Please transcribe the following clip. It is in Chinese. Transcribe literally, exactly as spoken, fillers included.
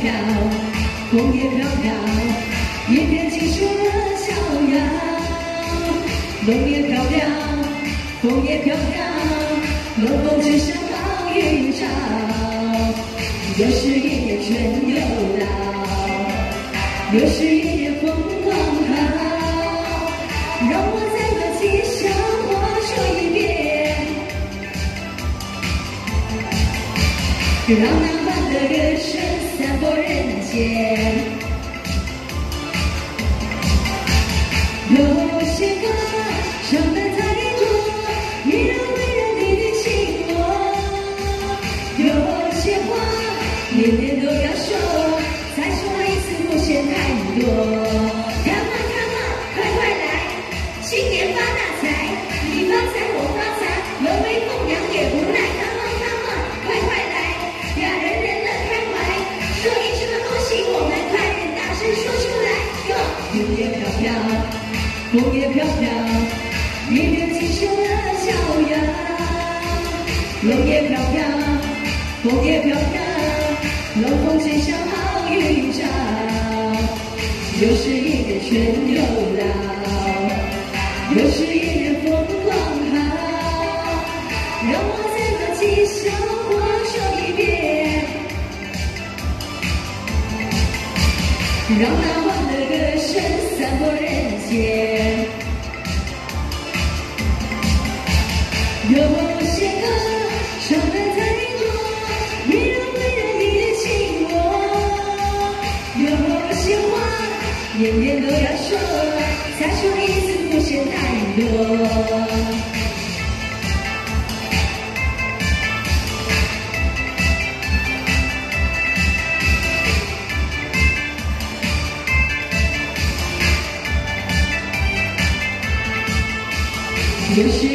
飘，风也飘飘，一片情书的逍遥。龙也飘飘，风也飘飘，冷风只想好运潮。又是一年春又老，又是一年风光好。让我再把吉祥话说一遍，让那欢乐歌声散播人间。有些歌唱得太多，依然会让你的情我。有些话年年都要说，再说一次不嫌太多。Come on come on， 快快来，新年发大财，你发财我发财，有没凤阳也不赖。Come on come on， 快快来，呀人人乐开怀，说一声恭喜我们快点大声说出来。哟，云也飘飘，风也飘飘，一片情深的逍遥。龙也飘飘，风也飘飘，冷风吹响好运潮。又是一年春又老，又是一年风光好。让我再把吉祥话说一遍，让那欢乐歌声散播人间。有些歌唱得太多，依然会让你的情我。有些话年年都要说，再说一次不嫌太多。又是